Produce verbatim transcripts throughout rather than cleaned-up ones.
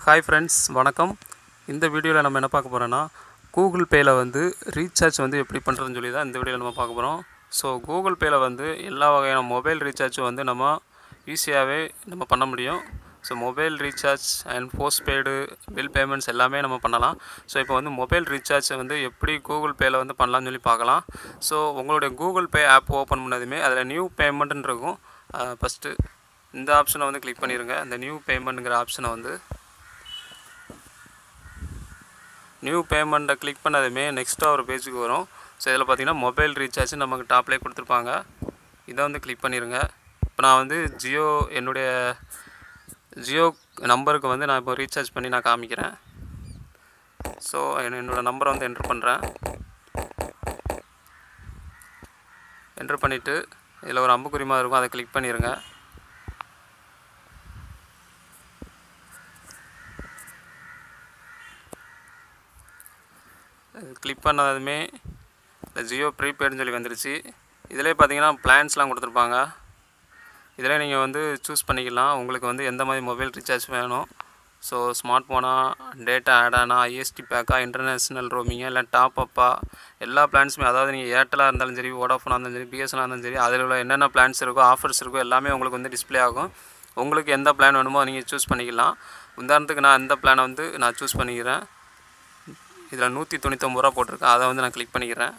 Hi friends वणक्कम இந்த வீடியோல நம்ம என்ன பார்க்க போறோம்னா Google Payல வந்து ரீசார்ஜ் வந்து எப்படி பண்றதுன்னு சொல்லி தான் இந்த வீடியோல நம்ம பார்க்க போறோம். சோ Google Payல வந்து எல்லா வகையான மொபைல் ரீசார்ஜ் வந்து நம்ம ஈஸியாவே நம்ம பண்ண முடியும். So mobile recharge and postpaid bill payments எல்லாமே நம்ம பண்ணலாம். சோ இப்போ வந்து மொபைல் ரீசார்ஜ் வந்து எப்படி Google Payல வந்து பண்ணலாம்னு சொல்லி பார்க்கலாம். சோ உங்களுடைய Google Pay ஆப் ஓபன் பண்ணதுமே அதுல நியூ பேமெண்ட்னு இருக்கும். ஃபர்ஸ்ட் இந்த ஆப்ஷனை வந்து கிளிக் பண்ணிருங்க. அந்த நியூ பேமெண்ட்ங்கற ஆப்ஷனை வந்து நியூ பேமெண்ட் கிளிக் பண்ணதுமே நெக்ஸ்ட் ஒரு பேஜுக்கு வரும். சோ இதல பாத்தீங்கன்னா மொபைல் ரீசார்ஜ் நமக்கு டாப்லயே கொடுத்திருப்பாங்க. இத வந்து கிளிக் பண்ணிருங்க. இப்போ நான் வந்து Jio என்னுடைய Jio நம்பருக்கு வந்து நான் இப்போ ரீசார்ஜ் பண்ணி நான் காமிக்கிறேன். சோ என்னோட நம்பரை வந்து என்டர் பண்றேன். என்டர் பண்ணிட்டு இதல ஒரு அம்புக்குறி மாதிரி இருக்கும். அதை கிளிக் பண்ணிருங்க. கிளிக் பண்ணதுமே Jio ப்ரீபெய்ட்னு சொல்லி வந்துருச்சு. இதிலே பாத்தீங்கன்னா பிளான்ஸ்லாம் கொடுத்திருப்பாங்க. இதிலே நீங்க வந்து சூஸ் பண்ணிக்கலாம். உங்களுக்கு வந்து எந்த மாதிரி மொபைல் ரீசார்ஜ் வேணும். சோ ஸ்மார்ட் போனா, டேட்டா ஆட் ஆனா, I S T பேக்கா, இன்டர்நேஷனல் ரோமிங்கா இல்ல டாப் அப்பா எல்லா பிளான்ஸ்மே அதாவது நீங்க ஏர்டெல்லா இருந்தாலும் சரி, வோடாஃபோனா இருந்தாலும் சரி, B S N L இருந்தாலும் சரி, அதில உள்ள என்னென்ன பிளான்ஸ் இருக்கோ, ஆஃபர்ஸ் இருக்கோ எல்லாமே உங்களுக்கு வந்து டிஸ்ப்ளே ஆகும். உங்களுக்கு எந்த பிளான் வேணுமோ நீங்க சூஸ் பண்ணிக்கலாம். உதாரணத்துக்கு நான் இந்த பிளானை வந்து நான் சூஸ் பண்ணிக்கிறேன். இதுல நூற்று தொண்ணூற்று ஒன்பது ரூபாய் போட்டுருக்கு. அத வந்து நான் கிளிக் பண்ணிக்கிறேன்.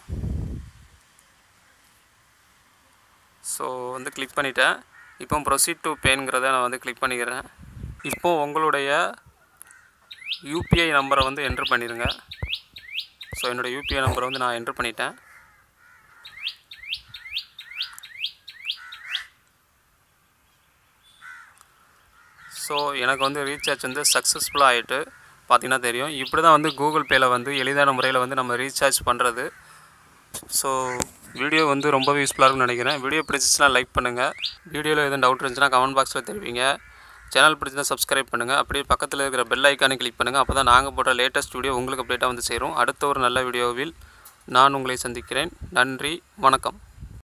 சோ வந்து கிளிக் பண்ணிட்டேன். இப்போ ப்ரோசீட் டு பேங்கறத நான் வந்து கிளிக் பண்ணிக்கிறேன். இப்போ உங்களுடைய U P I நம்பரை வந்து என்டர் பண்ணிருங்க. சோ என்னோட U P I நம்பரை வந்து நான் என்டர் பண்ணிட்டேன். சோ எனக்கு வந்து ரீசார்ஜ் வந்து சக்சஸ்ஃபுல்லா ஆயிட்டு பாத்தீங்கன்னா தெரியும். இப்படி தான் வந்து Google Payல வந்து எளிதான முறையில் வந்து நம்ம ரீசார்ஜ் பண்றது. சோ வீடியோ வந்து ரொம்பவே யூஸ்ஃபுல்லா இருக்கும்னு நினைக்கிறேன். வீடியோ பிடிச்சிருந்தா லைக் பண்ணுங்க. வீடியோல எதுவும் டவுட் இருந்துச்சுனா கமெண்ட் பாக்ஸ்ல தெரிவிங்க. சேனல் பிடிச்சிருந்தா சப்ஸ்கிரைப் பண்ணுங்க. அப்படியே பக்கத்துல இருக்கிற பெல் ஐகானை கிளிக் பண்ணுங்க. அப்பதான் நாங்க போடுற லேட்டஸ்ட் வீடியோ உங்களுக்கு அப்டேட்டா வந்து சேரும். அடுத்த ஒரு நல்ல வீடியோவில் நான் உங்களை சந்திக்கிறேன். நன்றி, வணக்கம்.